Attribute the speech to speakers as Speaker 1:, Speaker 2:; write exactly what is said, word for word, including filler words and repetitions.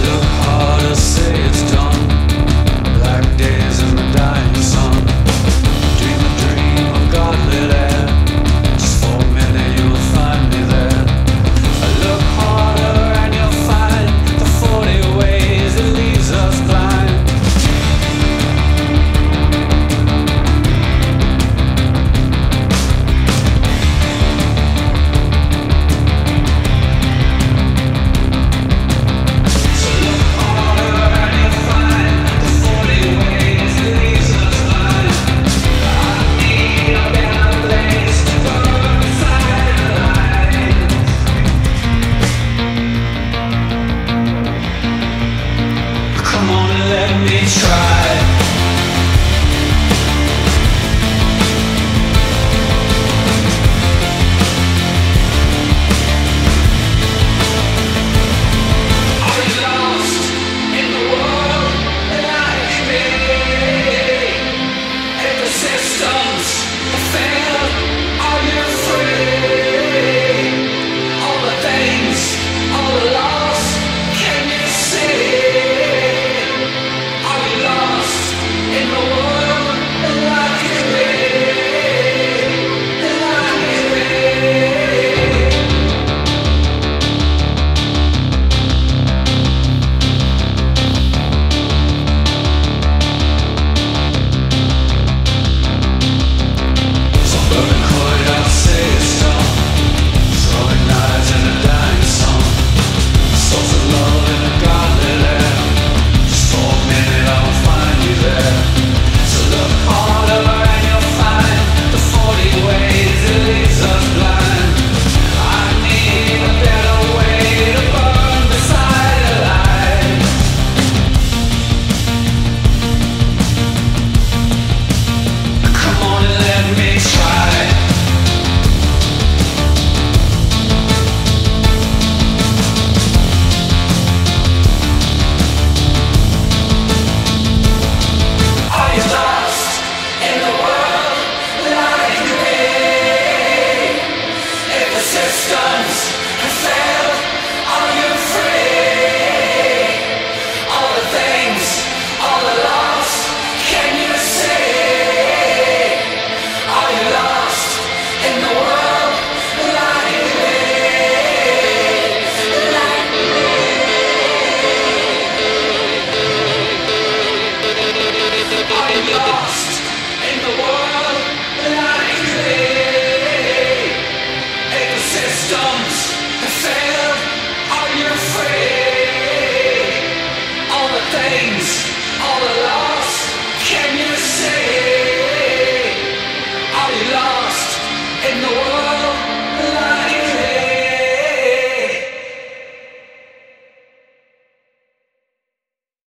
Speaker 1: Look harder, say it's done. Black days in the dying sun. Dream a dream of godlit air. Just for a minute you'll find me there. I look harder and you'll find the forty ways it leaves us blind. So look harder and you'll find the forty ways it leaves us blind. I need a better place to go inside the lines. Come on and let me try.